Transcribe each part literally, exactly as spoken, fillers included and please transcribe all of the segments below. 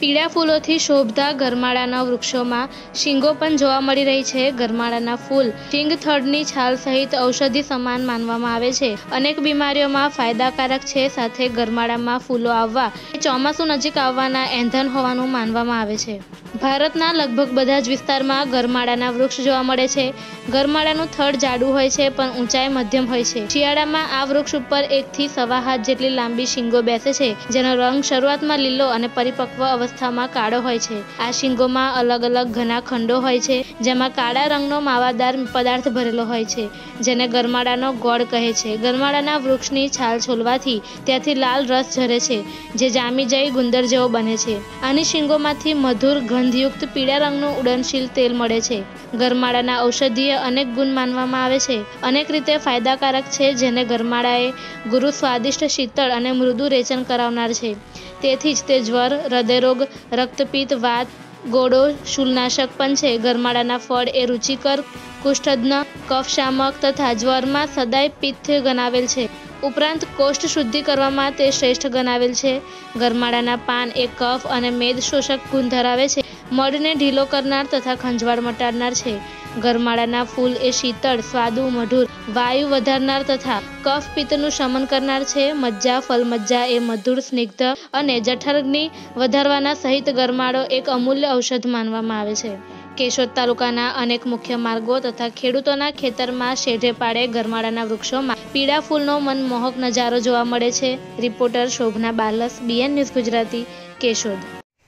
पीड़ा फूलोथी शोभता गरमाळाना वृक्षोमां शींगो पण जोवा मळी रही छे। गरमाळाना फूल शींग थड़नी छाल सहित औषधि समान मानवामां आवे छे। अनेक बीमारीओमां फायदाकारक छे। साथे गरमाळामां फूलो आववा ए ચોમાસુ नजीक आववाना एंधन होवानुं मानवामां आवे छे। भारतना लगभग बधा ज विस्तारमां गरमाळाना वृक्ष जोवा मळे छे। गरमाळानुं थड़ जाडुं होय छे पण ऊंचाई मध्यम होय छे। शियाळामां आ वृक्ष उपर एक थी सवा हाथ जेटली लांबी शींगो बेसे छे, जेनो रंग शरूआतमां લીલો અને પરિપક્વ અવસ્થામાં કાળો હોય છે। આ શીંગોમાં અલગ અલગ ઘણા ખંડો હોય છે, જેમાં કાળા રંગનો માવાદાર પદાર્થ ભરેલો હોય છે, જેને ગરમાળાનો ગોળ કહે છે। ગરમાળાના વૃક્ષની છાલ છોલવાથી ત્યાંથી લાલ રસ ઝરે છે, જે જામી જઈ ગુંદર જેવો બને છે। આની શીંગોમાંથી મધુર ગંધયુક્ત પીળા રંગનું ઉડનશીલ તેલ મળે છે। ગરમાળાના ઔષધીય અનેક ગુણ માનવામાં આવે છે, અનેક રીતે ફાયદાકારક છે, જેને ગરમાળાએ ગુરુ સ્વાદિષ્ટ, શીતળ અને મૃદુ રેચન કરાવનાર છે। તેથી જ તે જ્વર, હૃદયરોગ, રક્તપિત્ત, વાત, ગોળો, શૂલનાશક પણ છે। ગરમાળાના ફળ એ રુચિકર, કુષ્ઠદ્ન, કફશામક તથા જ્વરમાં સદાય પિત્ત ગણાવેલ છે। ઉપરાંત કોષ્ઠ શુદ્ધિ કરવામાં તે શ્રેષ્ઠ ગણાવેલ છે। ગરમાળાના પાન એ કફ અને મેદ શોષક ગુણ ધરાવે છે, મળને ઢીલો કરનાર તથા ખંજવાળ મટાડનાર છે। ગરમાળાના ફૂલ એ શીતળ, સ્વાદુ, મધુર, વાયુ વધારનાર તથા કફ પિત્તનું શમન કરનાર છે। મજ્જા, ફલમજ્જા એ મધુર, સ્નિગ્ધ અને જઠરાગ્નિ વધારવાના સહિત ગરમાળો એક અમૂલ્ય ઔષધ માનવામાં આવે છે। કેશોદ તાલુકાના અનેક મુખ્ય માર્ગો તથા ખેડૂતોના ખેતરમાં શેઢે પાડે ગરમાળાના વૃક્ષોમાં પીળા ફૂલનો મનમોહક નજારો જોવા મળે છે। Reporter Shobhana Balas, BN news Gujarati, Keshod.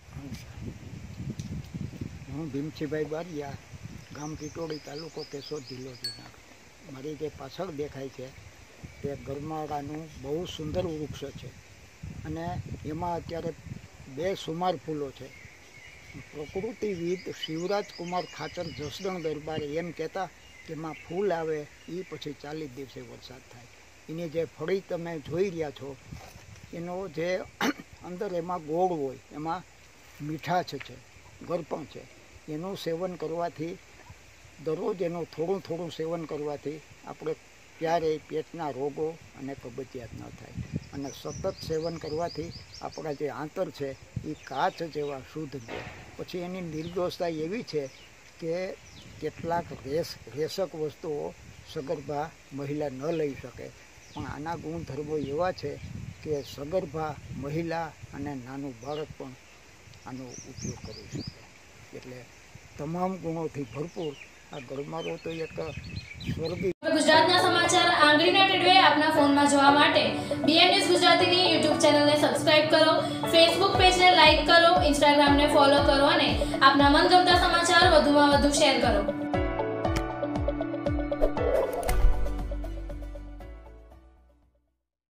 હું ભીમસીભાઈ બારિયા, ગામ ટીટોડી, તાલુકો કેશોદ, જિલ્લો જુનાગઢ। મારી જે પાછળ દેખાય છે તે ગરમાળાનું બહુ સુંદર વૃક્ષ છે અને એમાં અત્યારે બે સુમાર ફૂલો છે। પ્રકૃતિવિદ શિવરાજ કુમાર ખાચર જસદણ દરબારે એમ કહેતા કે એમાં ફૂલ આવે એ પછી ચાલીસ દિવસે વરસાદ થાય। એની જે ફળી તમે જોઈ રહ્યા છો એનો જે અંદર એમાં ગોળ હોય, એમાં મીઠાશ છે, ગરપણ છે, એનું સેવન કરવાથી દરરોજ એનું થોડું થોડું સેવન કરવાથી આપણે ક્યારેય પેટના રોગો અને કબજિયાત ન થાય અને સતત સેવન કરવાથી આપણા જે આંતર છે એ કાચ જેવા શુદ્ધ રહે। પછી એની નિર્દોષતા એવી છે કે કેટલાક રેસ રેસક વસ્તુઓ સગર્ભા મહિલા ન લઈ શકે, પણ આના ગુણધર્મો એવા છે કે સગર્ભા મહિલા અને નાનું બાળક પણ આનો ઉપયોગ કરી શકે। એટલે તમામ ગુણોથી ભરપૂર આ ગરમાળો તો એક સ્વર્ગી। ગુજરાતના સમાચાર આંગળીના ટેડવે આપના ફોનમાં જોવા માટે બીએન ન્યૂઝ ગુજરાતીની યુટ્યુબ ચેનલને સબસ્ક્રાઇબ કરો, ફેસબુક પેજને લાઇક કરો, ઇન્સ્ટાગ્રામને ફોલો કરો અને આપના મનગમતા સમાચાર વધુમાં વધુ શેર કરો।